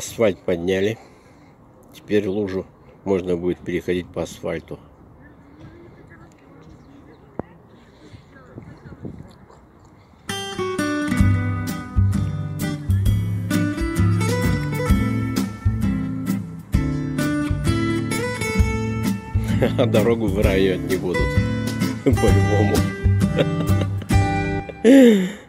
Асфальт подняли. Теперь лужу можно будет переходить по асфальту. А дорогу выравнивать не будут. По-любому.